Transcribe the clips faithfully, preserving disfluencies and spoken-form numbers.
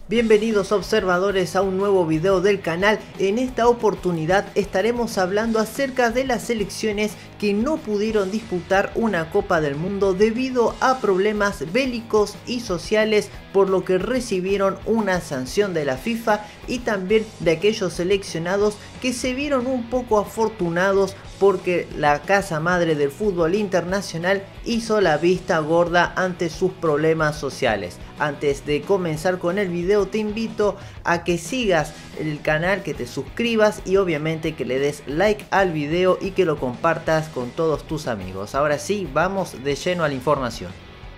Bienvenidos observadores a un nuevo video del canal. En esta oportunidad estaremos hablando acerca de las selecciones que no pudieron disputar una Copa del Mundo debido a problemas bélicos y sociales, por lo que recibieron una sanción de la FIFA, y también de aquellos seleccionados que se vieron un poco afortunados porque la casa madre del fútbol internacional hizo la vista gorda ante sus problemas sociales. Antes de comenzar con el video, te invito a que sigas el canal, que te suscribas y obviamente que le des like al video y que lo compartas con todos tus amigos. Ahora sí, vamos de lleno a la información.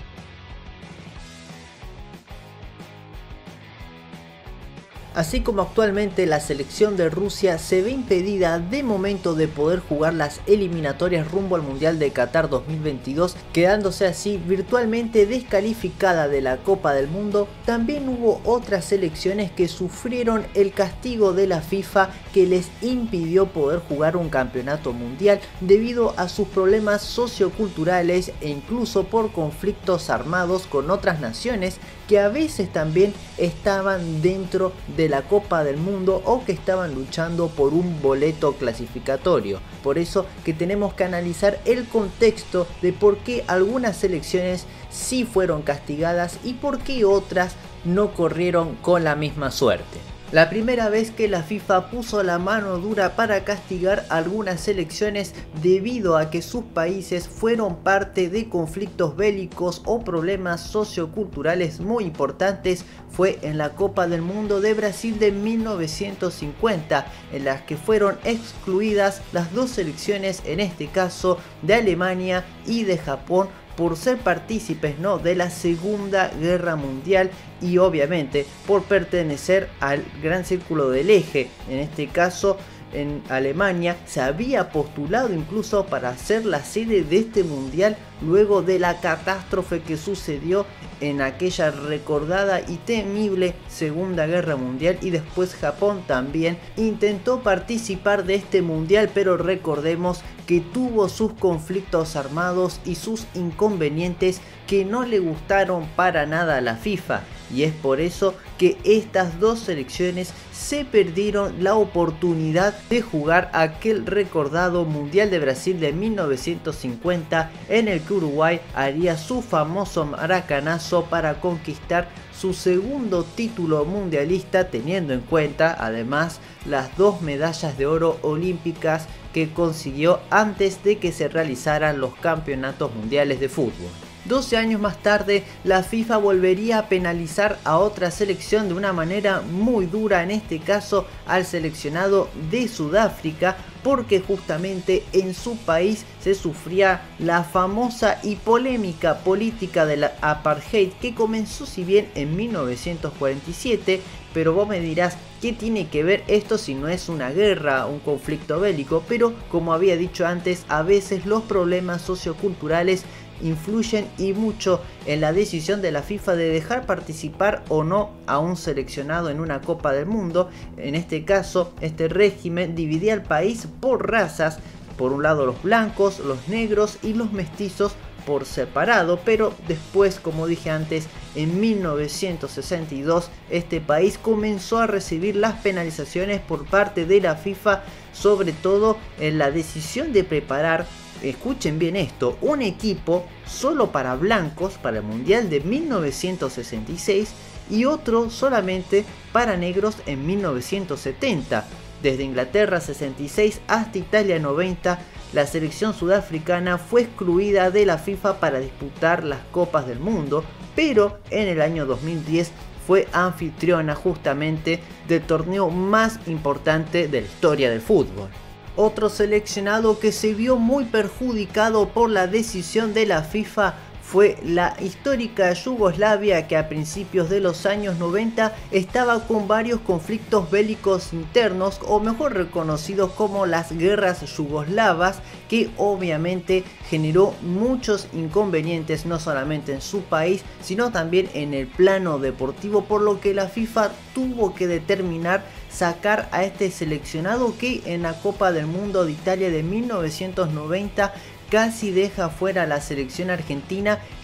Así como actualmente la selección de Rusia se ve impedida de momento de poder jugar las eliminatorias rumbo al Mundial de Qatar dos mil veintidós, quedándose así virtualmente descalificada de la Copa del Mundo, también hubo otras selecciones que sufrieron el castigo de la FIFA que les impidió poder jugar un campeonato mundial debido a sus problemas socioculturales e incluso por conflictos armados con otras naciones que a veces también estaban dentro de la Copa del Mundo o que estaban luchando por un boleto clasificatorio. Por eso que tenemos que analizar el contexto de por qué algunas selecciones sí fueron castigadas y por qué otras no corrieron con la misma suerte. La primera vez que la FIFA puso la mano dura para castigar a algunas selecciones debido a que sus países fueron parte de conflictos bélicos o problemas socioculturales muy importantes fue en la Copa del Mundo de Brasil de mil novecientos cincuenta, en las que fueron excluidas las dos selecciones, en este caso de Alemania y de Japón, por ser partícipes ¿no? de la Segunda Guerra Mundial y obviamente por pertenecer al Gran Círculo del Eje. En este caso, en Alemania se había postulado incluso para ser la sede de este mundial luego de la catástrofe que sucedió en aquella recordada y temible Segunda Guerra Mundial, y después Japón también intentó participar de este mundial, pero recordemos que tuvo sus conflictos armados y sus inconvenientes que no le gustaron para nada a la FIFA, y es por eso que estas dos selecciones se perdieron la oportunidad de jugar aquel recordado Mundial de Brasil de mil novecientos cincuenta, en el que Uruguay haría su famoso maracanazo para conquistar su segundo título mundialista, teniendo en cuenta además las dos medallas de oro olímpicas que consiguió antes de que se realizaran los campeonatos mundiales de fútbol. doce años más tarde, la FIFA volvería a penalizar a otra selección de una manera muy dura, en este caso al seleccionado de Sudáfrica, porque justamente en su país se sufría la famosa y polémica política de la apartheid, que comenzó si bien en mil novecientos cuarenta y siete, pero vos me dirás, ¿qué tiene que ver esto si no es una guerra, un conflicto bélico? Pero como había dicho antes, a veces los problemas socioculturales influyen y mucho en la decisión de la FIFA de dejar participar o no a un seleccionado en una Copa del Mundo. En este caso, este régimen dividía al país por razas, por un lado los blancos, los negros y los mestizos por separado, pero después, como dije antes, en mil novecientos sesenta y dos este país comenzó a recibir las penalizaciones por parte de la FIFA, sobre todo en la decisión de preparar, escuchen bien esto, un equipo solo para blancos para el Mundial de mil novecientos sesenta y seis y otro solamente para negros en mil novecientos setenta. Desde Inglaterra sesenta y seis hasta Italia noventa, la selección sudafricana fue excluida de la FIFA para disputar las Copas del Mundo, pero en el año dos mil diez fue anfitriona justamente del torneo más importante de la historia del fútbol. Otro seleccionado que se vio muy perjudicado por la decisión de la FIFA fue la histórica Yugoslavia, que a principios de los años noventa estaba con varios conflictos bélicos internos, o mejor reconocidos como las guerras yugoslavas, que obviamente generó muchos inconvenientes no solamente en su país sino también en el plano deportivo, por lo que la FIFA tuvo que determinar sacar a este seleccionado que en la Copa del Mundo de Italia de mil novecientos noventa casi deja fuera a la selección argentina,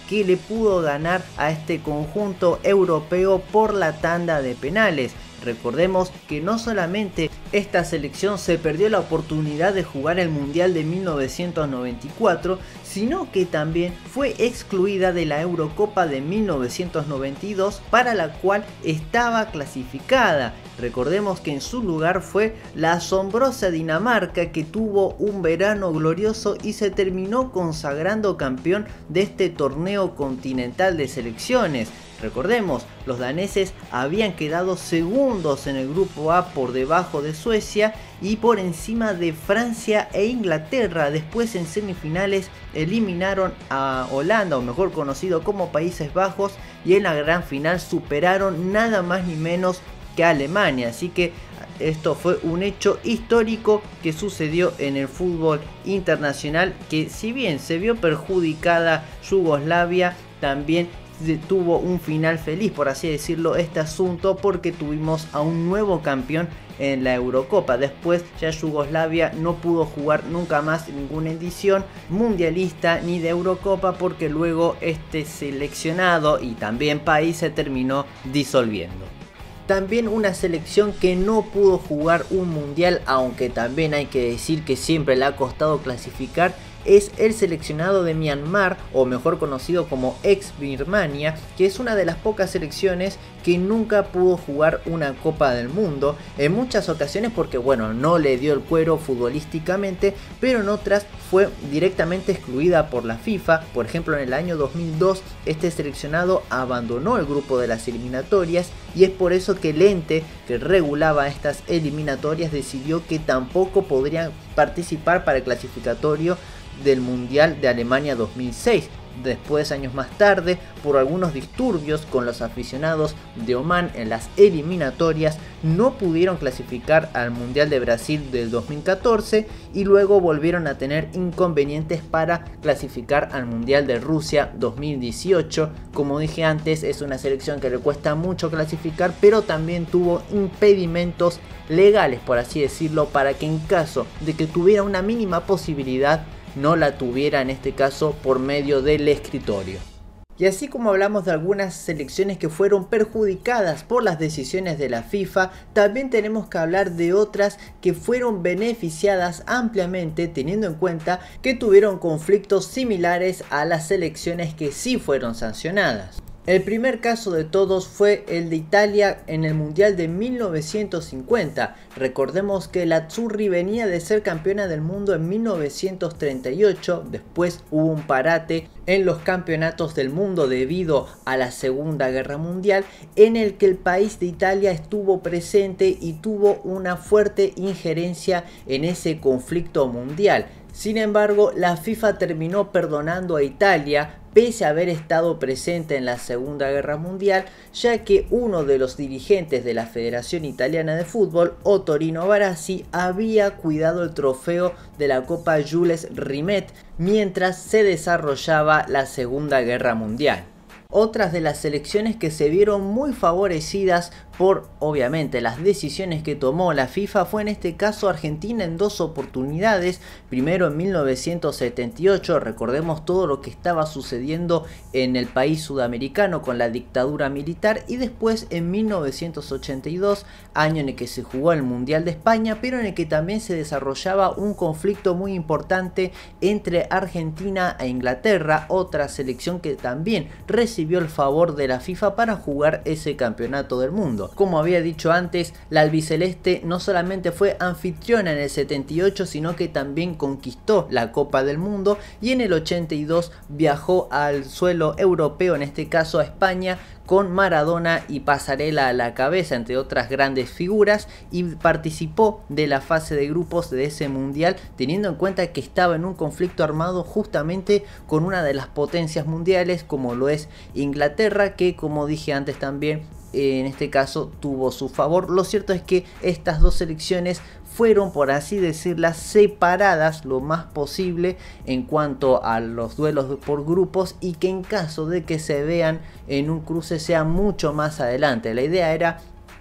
que le pudo ganar a este conjunto europeo por la tanda de penales. Recordemos que no solamente esta selección se perdió la oportunidad de jugar el Mundial de mil novecientos noventa y cuatro, sino que también fue excluida de la Eurocopa de mil novecientos noventa y dos, para la cual estaba clasificada. Recordemos que en su lugar fue la asombrosa Dinamarca, que tuvo un verano glorioso y se terminó consagrando campeón de este torneo continental de selecciones. Recordemos, los daneses habían quedado segundos en el grupo A por debajo de Suecia y por encima de Francia e Inglaterra. Después en semifinales eliminaron a Holanda, o mejor conocido como Países Bajos, y en la gran final superaron nada más ni menos que a Alemania. Así que esto fue un hecho histórico que sucedió en el fútbol internacional, que si bien se vio perjudicada Yugoslavia, también tuvo un final feliz, por así decirlo, este asunto, porque tuvimos a un nuevo campeón en la Eurocopa. Después ya Yugoslavia no pudo jugar nunca más ninguna edición mundialista ni de Eurocopa, porque luego este seleccionado y también país se terminó disolviendo. También una selección que no pudo jugar un mundial, aunque también hay que decir que siempre le ha costado clasificar, es el seleccionado de Myanmar, o mejor conocido como ex Birmania, que es una de las pocas selecciones que nunca pudo jugar una Copa del Mundo, en muchas ocasiones porque bueno, no le dio el cuero futbolísticamente, pero en otras fue directamente excluida por la FIFA. Por ejemplo, en el año dos mil dos este seleccionado abandonó el grupo de las eliminatorias, y es por eso que el ente que regulaba estas eliminatorias decidió que tampoco podrían participar para el clasificatorio del Mundial de Alemania dos mil seis. Después, años más tarde, por algunos disturbios con los aficionados de Omán en las eliminatorias, no pudieron clasificar al Mundial de Brasil del dos mil catorce, y luego volvieron a tener inconvenientes para clasificar al Mundial de Rusia dos mil dieciocho. Como dije antes, es una selección que le cuesta mucho clasificar, pero también tuvo impedimentos legales, por así decirlo, para que en caso de que tuviera una mínima posibilidad, no la tuviera, en este caso por medio del escritorio. Y así como hablamos de algunas selecciones que fueron perjudicadas por las decisiones de la FIFA, también tenemos que hablar de otras que fueron beneficiadas ampliamente, teniendo en cuenta que tuvieron conflictos similares a las selecciones que sí fueron sancionadas. El primer caso de todos fue el de Italia en el Mundial de mil novecientos cincuenta. Recordemos que la Azzurri venía de ser campeona del mundo en mil novecientos treinta y ocho, después hubo un parate en los campeonatos del mundo debido a la Segunda Guerra Mundial, en el que el país de Italia estuvo presente y tuvo una fuerte injerencia en ese conflicto mundial. Sin embargo, la FIFA terminó perdonando a Italia, pese a haber estado presente en la Segunda Guerra Mundial, ya que uno de los dirigentes de la Federación Italiana de Fútbol, Ottorino Barassi, había cuidado el trofeo de la Copa Jules Rimet mientras se desarrollaba la Segunda Guerra Mundial. Otras de las selecciones que se vieron muy favorecidas por, obviamente, las decisiones que tomó la FIFA fue en este caso Argentina en dos oportunidades. Primero en mil novecientos setenta y ocho, recordemos todo lo que estaba sucediendo en el país sudamericano con la dictadura militar, y después en mil novecientos ochenta y dos, año en el que se jugó el Mundial de España, pero en el que también se desarrollaba un conflicto muy importante entre Argentina e Inglaterra, otra selección que también recibió el favor de la FIFA para jugar ese campeonato del mundo. Como había dicho antes, la albiceleste no solamente fue anfitriona en el setenta y ocho, sino que también conquistó la Copa del Mundo, y en el ochenta y dos viajó al suelo europeo, en este caso a España, con Maradona y Pasarela a la cabeza, entre otras grandes figuras, y participó de la fase de grupos de ese mundial, teniendo en cuenta que estaba en un conflicto armado justamente con una de las potencias mundiales como lo es Inglaterra, que como dije antes también, en este caso tuvo su favor. Lo cierto es que estas dos selecciones fueron, por así decirlas, separadas lo más posible en cuanto a los duelos por grupos, y que en caso de que se vean en un cruce sea mucho más adelante. La idea era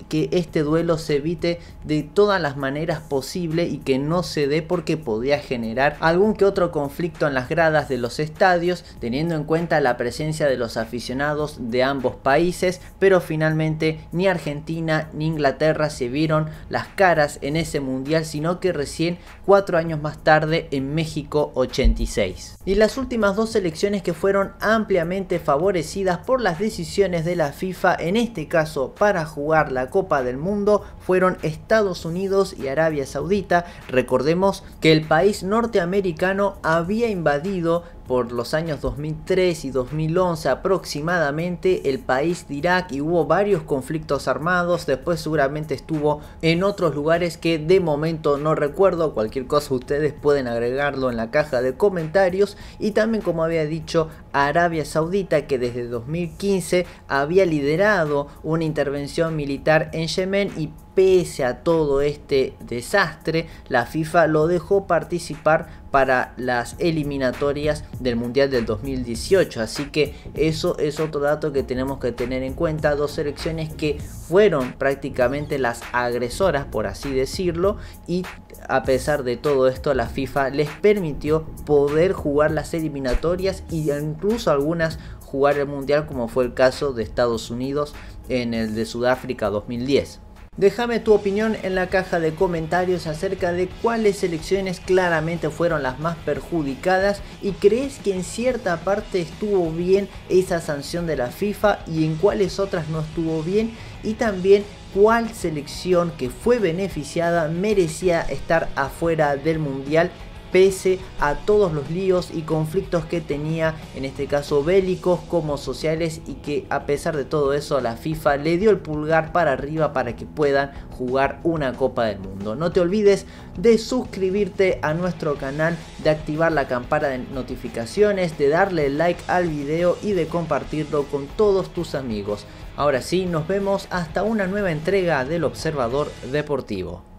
que este duelo se evite de todas las maneras posibles y que no se dé porque podría generar algún que otro conflicto en las gradas de los estadios, teniendo en cuenta la presencia de los aficionados de ambos países, pero finalmente ni Argentina ni Inglaterra se vieron las caras en ese mundial, sino que recién cuatro años más tarde en México ochenta y seis. Y las últimas dos selecciones que fueron ampliamente favorecidas por las decisiones de la FIFA, en este caso para jugar la Copa del Mundo, fueron Estados Unidos y Arabia Saudita. Recordemos que el país norteamericano había invadido por los años dos mil tres y dos mil once aproximadamente el país de Irak y hubo varios conflictos armados. Después seguramente estuvo en otros lugares que de momento no recuerdo. Cualquier cosa ustedes pueden agregarlo en la caja de comentarios. Y también, como había dicho, Arabia Saudita, que desde dos mil quince había liderado una intervención militar en Yemen, y pese a todo este desastre, la FIFA lo dejó participar para las eliminatorias del Mundial del dos mil dieciocho. Así que eso es otro dato que tenemos que tener en cuenta. Dos selecciones que fueron prácticamente las agresoras, por así decirlo, y a pesar de todo esto la FIFA les permitió poder jugar las eliminatorias y incluso algunas jugar el Mundial, como fue el caso de Estados Unidos en el de Sudáfrica dos mil diez. Déjame tu opinión en la caja de comentarios acerca de cuáles selecciones claramente fueron las más perjudicadas y crees que en cierta parte estuvo bien esa sanción de la FIFA y en cuáles otras no estuvo bien, y también cuál selección que fue beneficiada merecía estar afuera del Mundial pese a todos los líos y conflictos que tenía, en este caso bélicos como sociales, y que a pesar de todo eso la FIFA le dio el pulgar para arriba para que puedan jugar una Copa del Mundo. No te olvides de suscribirte a nuestro canal, de activar la campana de notificaciones, de darle like al video y de compartirlo con todos tus amigos. Ahora sí, nos vemos hasta una nueva entrega del Observador Deportivo.